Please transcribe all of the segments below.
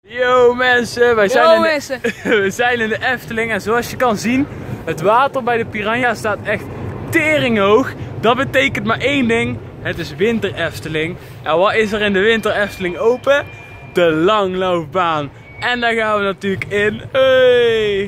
Yo mensen, we zijn in de Efteling en zoals je kan zien, het water bij de Piranha staat echt teringhoog. Dat betekent maar één ding, het is winter Efteling. En wat is er in de winter Efteling open? De langlaufbaan. En daar gaan we natuurlijk in. Hey!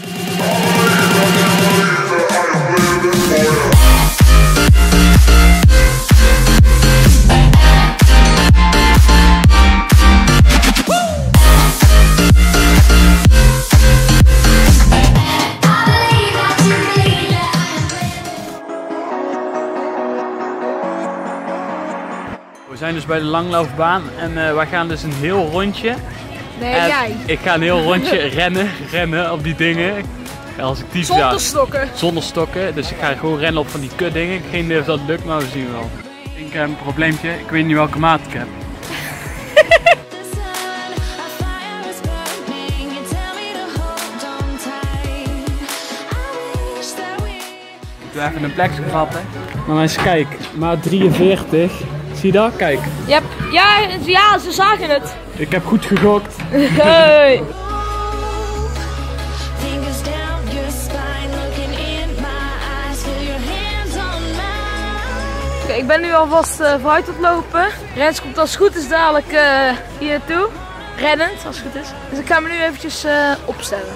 We zijn dus bij de langlaufbaan en wij gaan dus een heel rondje. Nee, jij. Ik ga een heel rondje rennen op die dingen. Als ik die, zonder stokken. Zonder stokken, dus ik ga gewoon rennen op van die kutdingen. Geen idee of dat lukt, maar we zien wel. Ik heb een probleempje, ik weet niet welke maat ik heb. Ik doe even een plekje vatten. Maar mensen, kijk, maat 43. Zie je dat? Kijk. Yep. Ja, ze zagen het. Ik heb goed gegokt. Hey. Oké, ik ben nu alvast vooruit aan het lopen. Rens komt als het goed is dadelijk hier naartoe. Rennend, als het goed is. Dus ik ga me nu eventjes opstellen.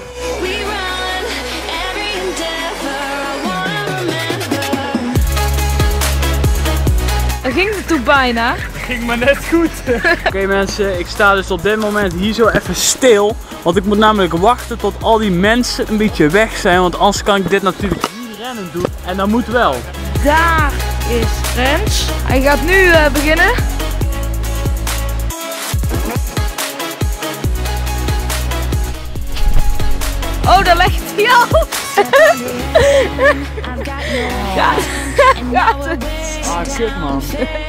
Dat ging er toe bijna. Dat ging maar net goed. Oké mensen, ik sta dus op dit moment hier zo even stil. Want ik moet namelijk wachten tot al die mensen een beetje weg zijn. Want anders kan ik dit natuurlijk niet rennen doen. En dat moet wel. Daar is Rens. Hij gaat nu beginnen. Oh, daar legt hij al. Gaat het. Ah, kut man.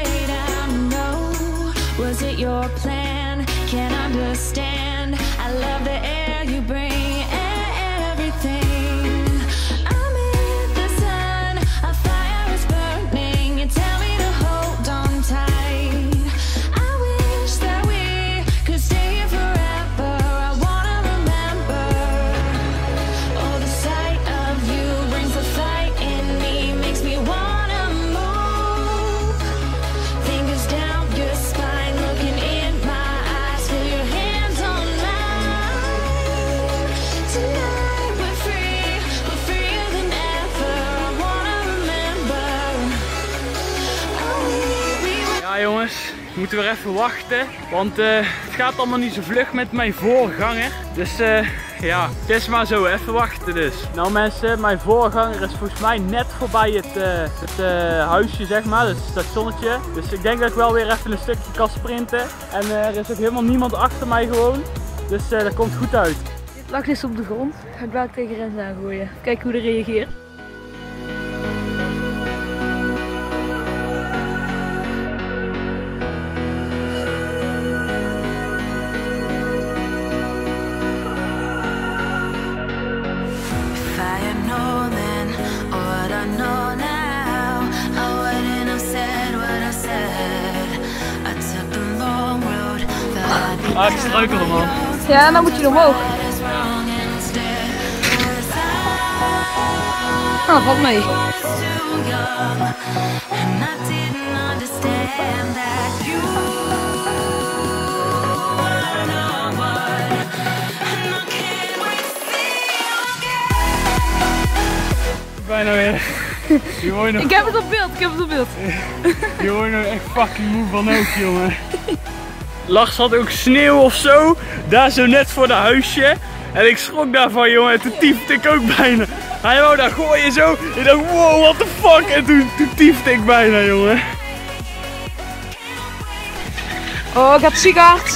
Was it your plan? Can't understand. I love the air you bring, everything. I'm in the sun, a fire is burning. You tell me to hold on tight. I wish that we could stay here forever. I wanna remember. Oh, the sight of you brings the fight in me, makes me wanna move. Fingers down your spine, looking in my eyes, feel your hands on mine. Tonight we're freer than ever. I wanna remember. Ja jongens, we moeten weer even wachten. Want het gaat allemaal niet zo vlug met mijn voorganger. Dus ja, het is maar zo, even wachten dus. Nou mensen, mijn voorganger is volgens mij net voorbij het huisje zeg maar, het stationnetje. Dus ik denk dat ik wel weer even een stukje kan sprinten. En er is ook helemaal niemand achter mij gewoon. Dus dat komt goed uit. Dit lag dus op de grond. Ga ik wel tegen Rens aangooien. Kijken hoe hij reageert. If I had known then what I know now, I wouldn't have said what I said. I took the long road that Ah, ik struikelde man. Ja, en dan moet je omhoog. is wrong instead. Nou, valt mee. I was too young, and I didn't understand that you were no one, and I can't wait to see you again. Bijna weer. Je wordt nog, Ik heb het op beeld, je wordt nog echt fucking moe van ook jongen. Lars had ook sneeuw of zo, daar zo net voor de huisje. En ik schrok daarvan jongen, en toen tiefde ik ook bijna. Hij wou daar gooien zo, ik dacht wow, what the fuck. En toen tiefde ik bijna jongen. Oh, ik heb ziekaard.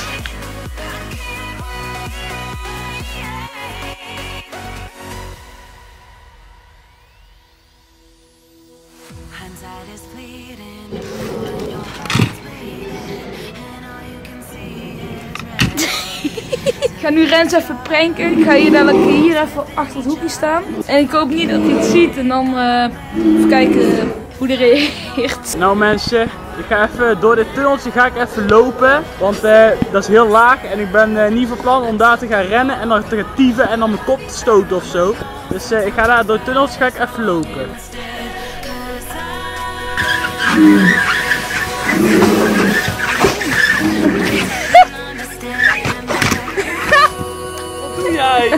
Hindsight is fleeting, when your heart's bleeding, and all you can see is red. Ik ga nu Rens even pranken. Ik ga hier dadelijk hier even achter het hoekje staan. En ik hoop niet dat hij het ziet en dan even kijken hoe hij reageert. Nou mensen, Ik ga even door dit tunneltje even lopen. Want dat is heel laag en ik ben niet van plan om daar te gaan rennen en dan te gaan tieven en dan mijn kop te stoten of zo. Dus ik ga daar door het tunneltje even lopen. Wat doe jij?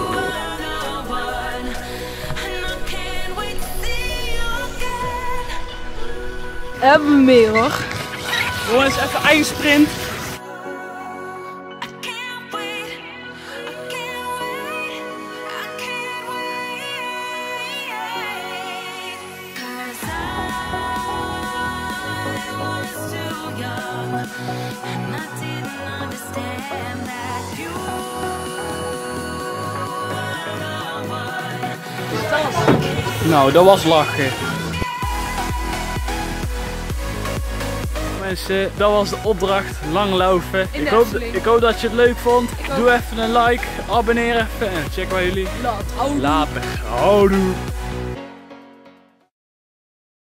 Hebben we meer hoor. Jongens, even eindsprint. Nou, dat was lachen. Mensen, dat was de opdracht. Langlopen. Ik hoop dat je het leuk vond. Doe even een like, abonneer even en check waar jullie later. later. Houdoe.